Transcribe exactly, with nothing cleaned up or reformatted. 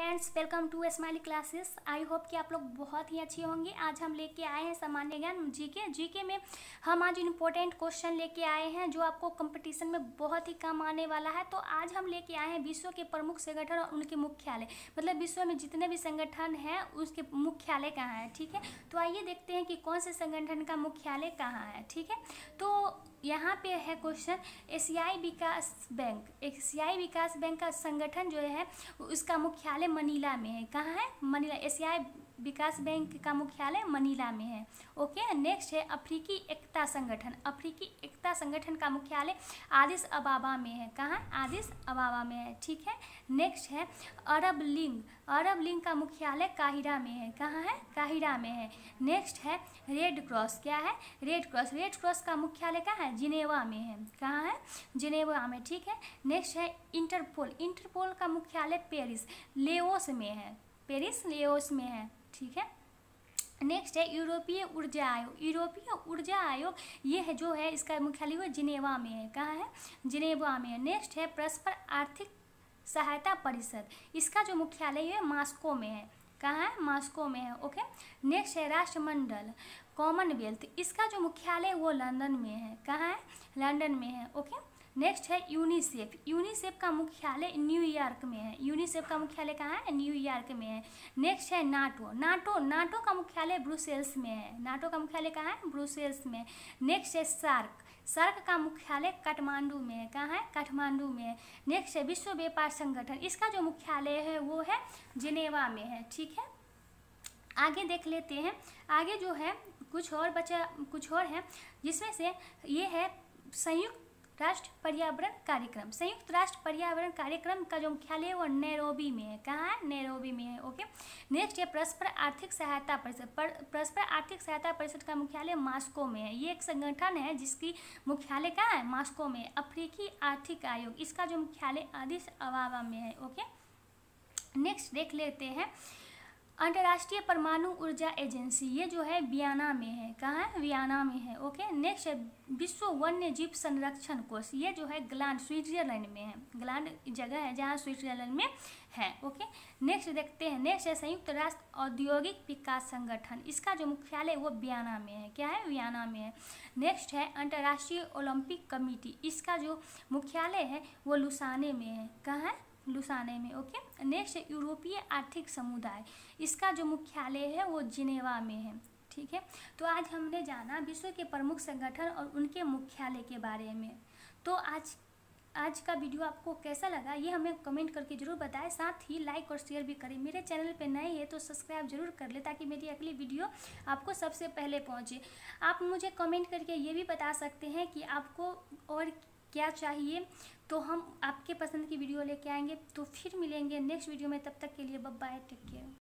Friends, welcome to Smiley classes. I hope कि आप लोग बहुत ही अच्छे होंगे। आज हम लेके आए हैं सामान्य ज्ञान जीके जीके में हम आज इम्पोर्टेंट क्वेश्चन लेके आए हैं जो आपको कंपटीशन में बहुत ही काम आने वाला है। तो आज हम लेके आए हैं विश्व के प्रमुख संगठन और उनके मुख्यालय, मतलब विश्व में जितने भी संगठन हैं उसके मुख्यालय कहाँ है। ठीक है, तो आइए देखते हैं कि कौन से संगठन का मुख्यालय कहाँ है। ठीक है, तो यहाँ पे है क्वेश्चन, एशियाई विकास बैंक। एशियाई विकास बैंक का संगठन जो है उसका मुख्यालय मनीला में है। कहाँ है? मनीला। एशियाई विकास बैंक का मुख्यालय मनीला में है। ओके, नेक्स्ट है अफ्रीकी एकता संगठन। अफ्रीकी एकता संगठन का मुख्यालय आदिस अबाबा में है। कहाँ? आदिस अबाबा में है। ठीक है, नेक्स्ट है अरब लीग। अरब लीग का मुख्यालय काहिरा में है। कहाँ है? काहिरा में है। नेक्स्ट है रेड क्रॉस। क्या है? Red cross. रेड क्रॉस का मुख्यालय कहाँ है? जिनेवा में है। कहाँ है? जिनेवा में। ठीक है, नेक्स्ट है इंटरपोल। इंटरपोल का मुख्यालय पेरिस लेओस में है। पेरिस लेओस में है। ठीक है, नेक्स्ट है यूरोपीय ऊर्जा आयोग। यूरोपीय ऊर्जा आयोग ये है जो है इसका मुख्यालय वो जिनेवा में है। कहाँ है? जिनेवा में है। नेक्स्ट है परस्पर आर्थिक सहायता परिषद। इसका जो मुख्यालय है मास्को में है। कहाँ है? मास्को में है। ओके, नेक्स्ट है राष्ट्रमंडल कॉमनवेल्थ। इसका जो मुख्यालय है वो लंदन में है। कहाँ है? लंदन में है। ओके, नेक्स्ट है यूनिसेफ। यूनिसेफ का मुख्यालय न्यूयॉर्क में है। यूनिसेफ का मुख्यालय कहाँ है? न्यूयॉर्क में है। नेक्स्ट है नाटो। नाटो नाटो का मुख्यालय ब्रुसेल्स में है। नाटो का मुख्यालय कहाँ है? ब्रुसेल्स में। नेक्स्ट है सार्क। सार्क का मुख्यालय काठमांडू में है। कहाँ है? काठमांडू में है। नेक्स्ट है विश्व व्यापार संगठन। इसका जो मुख्यालय है वो है जिनेवा में है। ठीक है, आगे देख लेते हैं। आगे जो है कुछ और बचा कुछ और है जिसमें से ये है संयुक्त राष्ट्र पर्यावरण कार्यक्रम। संयुक्त राष्ट्र पर्यावरण कार्यक्रम का जो मुख्यालय है वो नैरोबी में है। कहाँ है? नैरोबी में है। ओके, नेक्स्ट है परस्पर आर्थिक सहायता परिषद। परस्पर आर्थिक सहायता परिषद का मुख्यालय मास्को में है। ये एक संगठन है जिसकी मुख्यालय कहाँ है? मास्को में। अफ्रीकी आर्थिक आयोग, इसका जो मुख्यालय आदिस अबाबा में है। ओके, नेक्स्ट देख लेते हैं अंतर्राष्ट्रीय परमाणु ऊर्जा एजेंसी। ये जो है वियना में है। कहाँ है? वियना में है। ओके, नेक्स्ट है विश्व वन्य जीव संरक्षण कोष। ये जो है ग्लांड स्विट्जरलैंड में है। ग्लांड जगह है जहाँ स्विट्जरलैंड में है। ओके, नेक्स्ट देखते हैं। नेक्स्ट है संयुक्त राष्ट्र औद्योगिक विकास संगठन। इसका जो मुख्यालय वो वियना में है। क्या है? वियना में है। नेक्स्ट है अंतर्राष्ट्रीय ओलंपिक कमेटी। इसका जो मुख्यालय है वो लुसाने में है। कहाँ है? लुसाने में। ओके, नेक्स्ट है यूरोपीय आर्थिक समुदाय। इसका जो मुख्यालय है वो जिनेवा में है। ठीक है, तो आज हमने जाना विश्व के प्रमुख संगठन और उनके मुख्यालय के बारे में। तो आज आज का वीडियो आपको कैसा लगा ये हमें कमेंट करके जरूर बताएं। साथ ही लाइक और शेयर भी करें। मेरे चैनल पे नए हैं तो सब्सक्राइब जरूर कर ले ताकि मेरी अगली वीडियो आपको सबसे पहले पहुंचे। आप मुझे कमेंट करके ये भी बता सकते हैं कि आपको और क्या चाहिए, तो हम आपके पसंद की वीडियो लेके आएंगे। तो फिर मिलेंगे नेक्स्ट वीडियो में, तब तक के लिए बाय बाय, टेक केयर।